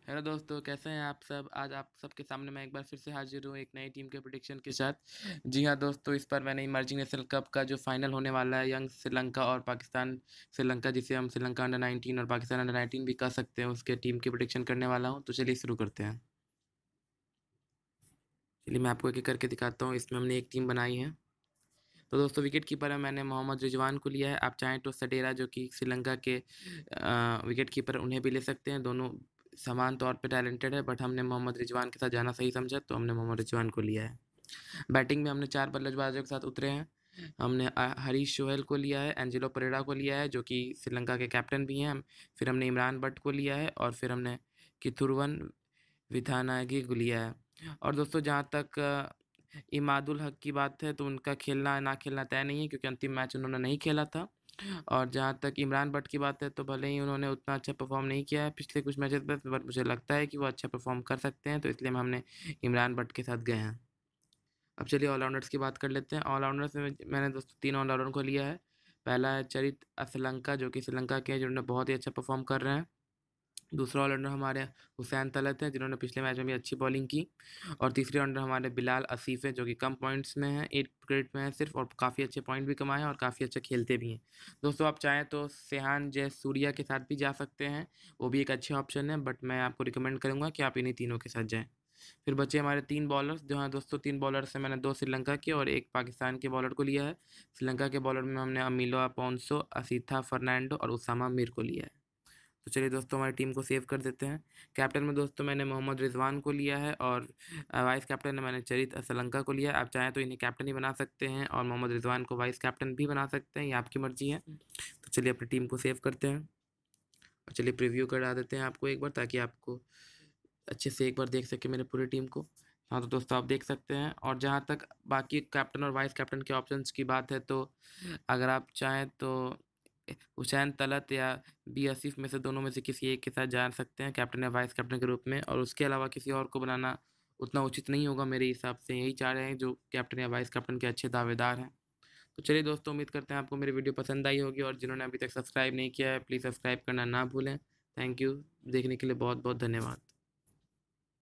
Hello दोस्तों, कैसे हैं आप सब। आज आप सबके सामने मैं एक बार फिर से हाजिर हूँ एक नई टीम के प्रेडिक्शन के साथ। जी हाँ दोस्तों, इस पर मैंने इमर्जिंग नेशनल कप का जो फाइनल होने वाला है यंग श्रीलंका और पाकिस्तान श्रीलंका, जिसे हम श्रीलंका अंडर 19 और पाकिस्तान अंडर 19 भी कह सकते हैं, उसके टीम की प्रेडिक्शन करने वाला हूँ। तो चलिए शुरू करते हैं। चलिए मैं आपको एक एक करके दिखाता हूँ। इसमें हमने एक टीम बनाई है। तो दोस्तों विकेट कीपर है, मैंने मोहम्मद रिजवान को लिया है। आप चाहें तो सडेरा, जो कि श्रीलंका के विकेट कीपर, उन्हें भी ले सकते हैं। दोनों समान तौर पे टैलेंटेड है, बट हमने मोहम्मद रिजवान के साथ जाना सही समझा, तो हमने मोहम्मद रिजवान को लिया है। बैटिंग में हमने 4 बल्लेबाजों के साथ उतरे हैं। हमने हरीश सोहेल को लिया है, एंजेलो परेरा को लिया है, जो कि श्रीलंका के कैप्टन भी हैं। फिर हमने इमरान भट्ट को लिया है, और फिर हमने किथुरवन विथानागी को लिया है। और दोस्तों जहाँ तक इमादुल हक की बात है, तो उनका खेलना ना खेलना तय नहीं है, क्योंकि अंतिम मैच उन्होंने नहीं खेला था। और जहाँ तक इमरान भट्ट की बात है, तो भले ही उन्होंने उतना अच्छा परफॉर्म नहीं किया है पिछले कुछ मैचेस में, बट मुझे लगता है कि वो अच्छा परफॉर्म कर सकते हैं, तो इसलिए हमने इमरान भट्ट के साथ गए हैं। अब चलिए ऑलराउंडर्स की बात कर लेते हैं। ऑलराउंडर्स में मैंने दोस्तों 3 ऑलराउंडर को लिया है। पहला है चरित असलंका, जो कि श्रीलंका के हैं, जिन्होंने बहुत ही अच्छा परफॉर्म कर रहे हैं। दूसरा ऑलराउंडर हमारे हुसैन तलत हैं, जिन्होंने पिछले मैच में भी अच्छी बॉलिंग की। और तीसरे ऑलराउंडर हमारे बिलाल आसिफ हैं, जो कि कम पॉइंट्स में हैं, 8 विकेट में हैं सिर्फ, और काफ़ी अच्छे पॉइंट भी कमाए हैं और काफ़ी अच्छा खेलते भी हैं। दोस्तों आप चाहें तो सेहान जयसूर्या के साथ भी जा सकते हैं, वो भी एक अच्छे ऑप्शन है, बट मैं आपको रिकमेंड करूँगा कि आप इन्हीं तीनों के साथ जाएँ। फिर बचे हमारे 3 बॉलर्स, जो हैं दोस्तों 3 बॉलर से मैंने 2 श्रीलंका के और 1 पाकिस्तान के बॉलर को लिया है। श्रीलंका के बॉलर में हमने अमिलो अपोंसो, असीथा फर्नांडो और उसामा मीर को लिया है। तो चलिए दोस्तों हमारी टीम को सेव कर देते हैं। कैप्टन में दोस्तों मैंने मोहम्मद रिजवान को लिया है, और वाइस कैप्टन में मैंने चरित असलंका को लिया है। आप चाहें तो इन्हें कैप्टन ही बना सकते हैं, और मोहम्मद रिजवान को वाइस कैप्टन भी बना सकते हैं, ये आपकी मर्जी है। तो चलिए अपनी टीम को सेव करते हैं, और चलिए प्रीव्यू करा देते हैं आपको एक बार, ताकि आपको अच्छे से एक बार देख सके मेरे पूरी टीम को। हाँ तो दोस्तों आप देख सकते हैं। और जहाँ तक बाकी कैप्टन और वाइस कैप्टन के ऑप्शंस की बात है, तो अगर आप चाहें तो हुसैन तलत या बी आसिफ में से दोनों में से किसी एक के साथ जा सकते हैं कैप्टन या वाइस कैप्टन के रूप में, और उसके अलावा किसी और को बनाना उतना उचित नहीं होगा मेरे हिसाब से। यही चाह रहे हैं जो कैप्टन या वाइस कैप्टन के अच्छे दावेदार हैं। तो चलिए दोस्तों, उम्मीद करते हैं आपको मेरी वीडियो पसंद आई होगी, और जिन्होंने अभी तक सब्सक्राइब नहीं किया है, प्लीज़ सब्सक्राइब करना ना भूलें। Thank you. देखने के लिए बहुत बहुत धन्यवाद।